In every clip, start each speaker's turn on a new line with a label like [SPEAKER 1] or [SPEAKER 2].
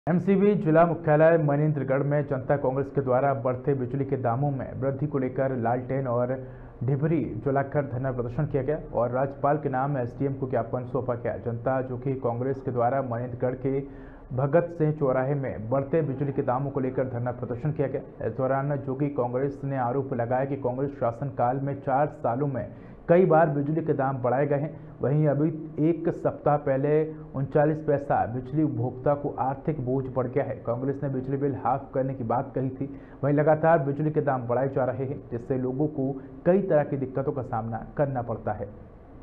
[SPEAKER 1] MCB जिला मुख्यालय मनेंद्रगढ़ में जनता कांग्रेस के द्वारा बढ़ते बिजली के दामों में वृद्धि को लेकर लालटेन और ढिबरी जलाकर धरना प्रदर्शन किया गया और राज्यपाल के नाम एसडीएम को ज्ञापन सौंपा गया। जनता जो कि कांग्रेस के द्वारा मनेंद्रगढ़ के भगत सिंह चौराहे में बढ़ते बिजली के दामों को लेकर धरना प्रदर्शन किया गया। इस दौरान जोगी कांग्रेस ने आरोप लगाया कि कांग्रेस शासनकाल में 4 सालों में कई बार बिजली के दाम बढ़ाए गए हैं। वहीं अभी एक सप्ताह पहले 39 पैसा बिजली उपभोक्ता को आर्थिक बोझ बढ़ गया है। कांग्रेस ने बिजली बिल हाफ करने की बात कही थी, वहीं लगातार बिजली के दाम बढ़ाए जा रहे हैं, जिससे लोगों को कई तरह की दिक्कतों का सामना करना पड़ता है।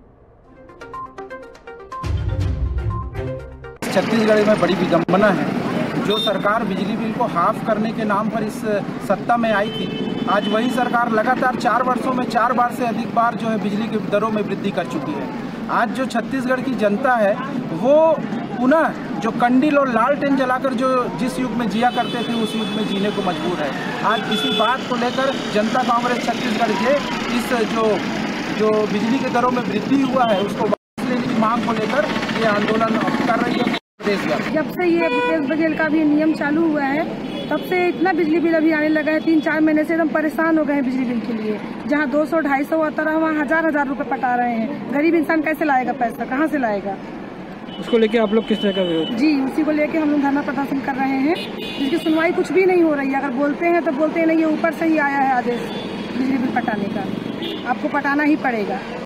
[SPEAKER 2] छत्तीसगढ़ में बड़ी विडंबना है। जो सरकार बिजली बिल को हाफ करने के नाम पर इस सत्ता में आई थी, आज वही सरकार लगातार 4 वर्षों में 4 बार से अधिक बार जो है बिजली की दरों में वृद्धि कर चुकी है। आज जो छत्तीसगढ़ की जनता है वो पुनः जो कंडील और लालटेन जलाकर जो जिस युग में जिया करते थे उस युग में जीने को मजबूर है। आज इसी बात को लेकर जनता कांग्रेस छत्तीसगढ़ के इस जो बिजली के दरों में वृद्धि हुआ है उसको वापस लेने की मांग को लेकर ये आंदोलन कर रही है।
[SPEAKER 3] जब से ये भूपेश बघेल का भी नियम चालू हुआ है तब से इतना बिजली बिल अभी आने लगा है। 3-4 महीने से एकदम परेशान हो गए हैं बिजली बिल के लिए। जहाँ 200-250 आता रहा वहाँ हजार रुपए पटा रहे हैं। गरीब इंसान कैसे लाएगा पैसा, कहाँ से लाएगा?
[SPEAKER 4] उसको लेके आप लोग किस तरह का विरोध?
[SPEAKER 3] जी, उसी को लेके हम लोग धरना प्रदर्शन कर रहे हैं, जिसकी सुनवाई कुछ भी नहीं हो रही है। अगर बोलते हैं तो बोलते हैं नहीं, ये ऊपर से ही आया है आदेश बिजली बिल पटाने का, आपको पटाना ही पड़ेगा।